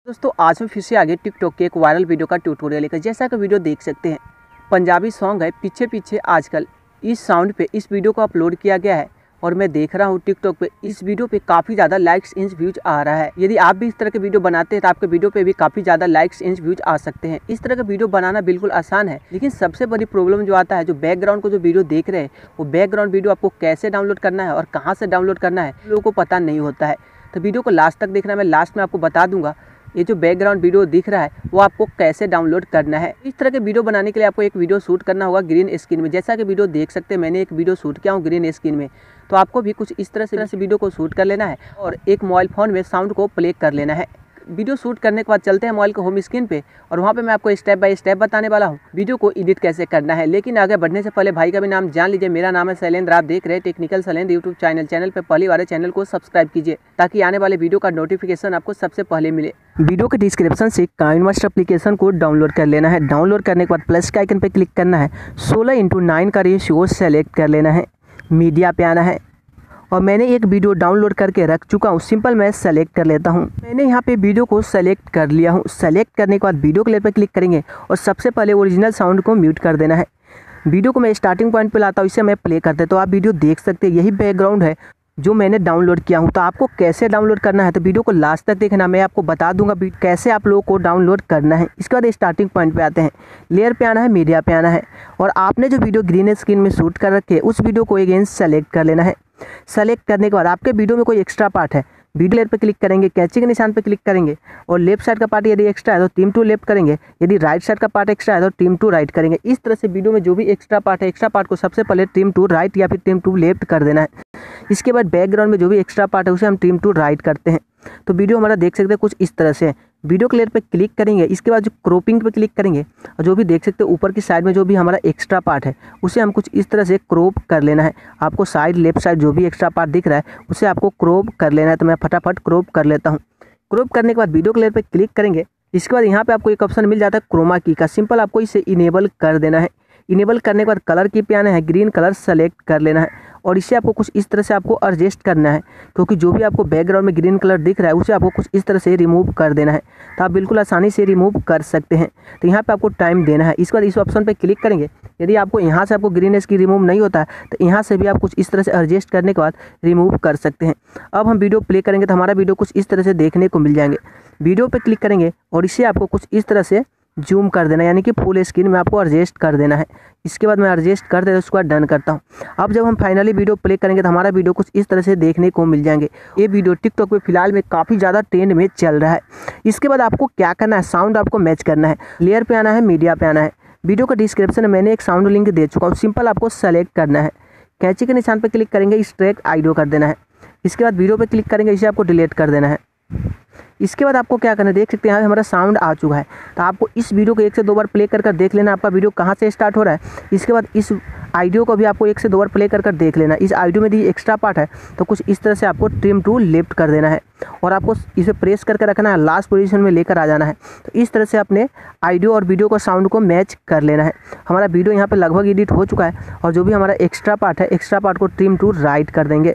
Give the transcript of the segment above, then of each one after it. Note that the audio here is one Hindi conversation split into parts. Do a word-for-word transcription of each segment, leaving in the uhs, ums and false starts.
दोस्तों आज मैं फिर से आगे टिकटॉक के एक वायरल वीडियो का ट्यूटोरियल लेकर। जैसा कि वीडियो देख सकते हैं, पंजाबी सॉन्ग है, पीछे पीछे आजकल इस साउंड पे इस वीडियो को अपलोड किया गया है और मैं देख रहा हूँ टिकटॉक पे इस वीडियो पे काफ़ी ज़्यादा लाइक्स इंच व्यूज आ रहा है। यदि आप भी इस तरह के वीडियो बनाते हैं तो आपके वीडियो पे भी काफ़ी ज़्यादा लाइक्स इंच व्यूज आ सकते हैं। इस तरह का वीडियो बनाना बिल्कुल आसान है, लेकिन सबसे बड़ी प्रॉब्लम जो आता है, जो बैकग्राउंड को जो वीडियो देख रहे हैं वो बैकग्राउंड वीडियो आपको कैसे डाउनलोड करना है और कहाँ से डाउनलोड करना है लोगों को पता नहीं होता है। तो वीडियो को लास्ट तक देखना, मैं लास्ट में आपको बता दूंगा ये जो बैकग्राउंड वीडियो दिख रहा है वो आपको कैसे डाउनलोड करना है। इस तरह के वीडियो बनाने के लिए आपको एक वीडियो शूट करना होगा ग्रीन स्क्रीन में। जैसा कि वीडियो देख सकते हैं, मैंने एक वीडियो शूट किया हूँ ग्रीन स्क्रीन में, तो आपको भी कुछ इस तरह से, से वीडियो को शूट कर लेना है और एक मोबाइल फ़ोन में साउंड को प्ले कर लेना है। वीडियो शूट करने के बाद चलते हैं मोबाइल के होम स्क्रीन पे और वहाँ पे मैं आपको स्टेप बाय स्टेप बताने वाला हूँ वीडियो को एडिट कैसे करना है। लेकिन आगे बढ़ने से पहले भाई का भी नाम जान लीजिए। मेरा नाम है शैलेंद्र, आप देख रहे हैं technical Shailendra YouTube channel. Channel पे पहली बार चैनल को सब्सक्राइब कीजिए ताकि आने वाले वीडियो का नोटिफिकेशन आपको सबसे पहले मिले। वीडियो के डिस्क्रिप्शन से काइनमास्टर एप्लीकेशन को डाउनलोड कर लेना है। डाउनलोड करने के बाद प्लस के आइकन पर क्लिक करना है। सोलह इंटू नाइन का रेशियो सेलेक्ट कर लेना है। मीडिया पे आना है और मैंने एक वीडियो डाउनलोड करके रख चुका हूँ। सिंपल मैं सेलेक्ट कर लेता हूँ। मैंने यहाँ पे वीडियो को सेलेक्ट कर लिया हूँ। सेलेक्ट करने के बाद वीडियो के लेयर पर क्लिक करेंगे और सबसे पहले ओरिजिनल साउंड को म्यूट कर देना है। वीडियो को मैं स्टार्टिंग पॉइंट पे लाता हूँ, इसे मैं प्ले करते तो आप वीडियो देख सकते हैं। यही बैकग्राउंड है जो मैंने डाउनलोड किया हूँ। तो आपको कैसे डाउनलोड करना है तो वीडियो को लास्ट तक देखना, मैं आपको बता दूंगा कैसे आप लोगों को डाउनलोड करना है। इसके बाद स्टार्टिंग पॉइंट पे आते हैं, लेयर पे आना है, मीडिया पे आना है और आपने जो वीडियो ग्रीन स्क्रीन में शूट कर रखे उस वीडियो को अगेन सेलेक्ट कर लेना है। सेलेक्ट करने के बाद आपके वीडियो में कोई एक्स्ट्रा पार्ट है, वीडियो लेयर पे क्लिक करेंगे, कैंची के निशान पे क्लिक करेंगे और लेफ्ट साइड का पार्ट यदि एक्स्ट्रा है तो टीम टू लेफ्ट करेंगे, यदि राइट साइड का पार्ट एक्स्ट्रा है तो टीम टू राइट करेंगे। इस तरह से वीडियो में जो भी एक्स्ट्रा पार्ट है, एक्स्ट्रा पार्ट को सबसे पहले टीम टू राइट या फिर टीम टू लेफ्ट कर देना है। इसके बाद बैकग्राउंड में जो भी एक्स्ट्रा पार्ट है उसे हम टीम टू राइट करते हैं। तो वीडियो हमारा देख सकते हैं कुछ इस तरह से। वीडियो के लेयर पे क्लिक करेंगे, इसके बाद जो क्रॉपिंग पे क्लिक करेंगे और जो भी देख सकते हैं ऊपर की साइड में जो भी हमारा एक्स्ट्रा पार्ट है उसे हम कुछ इस तरह से क्रॉप कर लेना है। आपको साइड लेफ्ट साइड जो भी एक्स्ट्रा पार्ट दिख रहा है उसे आपको क्रॉप कर लेना है। तो मैं फटाफट क्रॉप कर लेता हूँ। क्रॉप करने के बाद वीडियो के लेयर पे क्लिक करेंगे। इसके बाद यहाँ पे आपको एक ऑप्शन मिल जाता है क्रोमा की का, सिंपल आपको इसे इनेबल कर देना है। इनेबल करने के बाद कलर की पे आना है, ग्रीन कलर सेलेक्ट कर लेना है और इसे आपको कुछ इस तरह से आपको एडजस्ट करना है, क्योंकि जो भी आपको बैकग्राउंड में ग्रीन कलर दिख रहा है उसे आपको कुछ इस तरह से रिमूव कर देना है। तो आप बिल्कुल आसानी से रिमूव कर सकते हैं। तो यहाँ पे आपको टाइम देना है। इसके बाद इस ऑप्शन पे क्लिक करेंगे। यदि आपको यहाँ से आपको ग्रीन की रिमूव नहीं होता है तो यहाँ से भी आप कुछ इस तरह से एडजस्ट करने के बाद रिमूव कर सकते हैं। अब हम वीडियो प्ले करेंगे तो हमारा वीडियो कुछ इस तरह से देखने को मिल जाएंगे। वीडियो पर क्लिक करेंगे और इसे आपको कुछ इस तरह से जूम कर देना है, यानी कि फुल स्क्रीन में आपको एडजस्ट कर देना है। इसके बाद मैं एडजस्ट कर देता हूँ, उसके बाद डन करता हूँ। अब जब हम फाइनली वीडियो प्ले करेंगे तो हमारा वीडियो कुछ इस तरह से देखने को मिल जाएंगे। ये वीडियो टिकटॉक पे फिलहाल में काफ़ी ज़्यादा ट्रेंड में चल रहा है। इसके बाद आपको क्या करना है, साउंड आपको मैच करना है। लेयर पे आना है, मीडिया पे आना है। वीडियो का डिस्क्रिप्शन में मैंने एक साउंड लिंक दे चुका हूँ, सिंपल आपको सेलेक्ट करना है। कैंची के निशान पर क्लिक करेंगे, एक्सट्रैक्ट ऑडियो कर देना है। इसके बाद वीडियो पर क्लिक करेंगे, इसे आपको डिलीट कर देना है। इसके बाद आपको क्या करना है, देख सकते हैं यहाँ हमारा साउंड आ चुका है। तो आपको इस वीडियो को एक से दो बार प्ले कर कर देख लेना आपका वीडियो कहाँ से स्टार्ट हो रहा है। इसके बाद इस ऑडियो को भी आपको एक से दो बार प्ले कर कर देख लेना। इस ऑडियो में यदि एक्स्ट्रा पार्ट है तो कुछ इस तरह से आपको ट्रिम टू लेफ्ट कर देना है और आपको इसे प्रेस करके रखना है, लास्ट पोजीशन में लेकर आ जाना है। तो इस तरह से अपने ऑडियो और वीडियो को साउंड को मैच कर लेना है। हमारा वीडियो यहाँ पर लगभग एडिट हो चुका है और जो भी हमारा एक्स्ट्रा पार्ट है, एक्स्ट्रा पार्ट को ट्रिम टू राइट कर देंगे।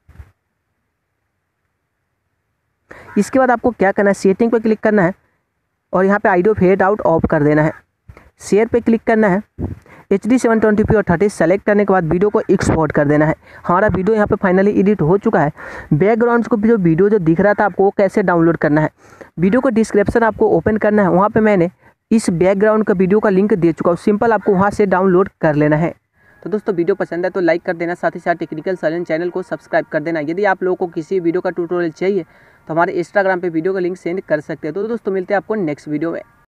इसके बाद आपको क्या करना है, सेटिंग पे क्लिक करना है और यहाँ पे ऑडियो फेड आउट ऑफ कर देना है। शेयर पे क्लिक करना है, H D seven twenty P और थर्टी सेलेक्ट करने के बाद वीडियो को एक्सपोर्ट कर देना है। हमारा वीडियो यहाँ पे फाइनली एडिट हो चुका है। बैकग्राउंड को जो वीडियो जो दिख रहा था आपको वो कैसे डाउनलोड करना है, वीडियो का डिस्क्रिप्शन आपको ओपन करना है। वहाँ पर मैंने इस बैकग्राउंड का वीडियो का लिंक दे चुका हूँ, सिंपल आपको वहाँ से डाउनलोड कर लेना है। तो दोस्तों वीडियो पसंद है तो लाइक कर देना, साथ ही साथ टेक्निकल शैलेंद्र चैनल को सब्सक्राइब कर देना। यदि आप लोगों को किसी वीडियो का ट्यूटोरियल चाहिए तो हमारे इंस्टाग्राम पे वीडियो का लिंक सेंड कर सकते हैं। तो दोस्तों मिलते हैं आपको नेक्स्ट वीडियो में।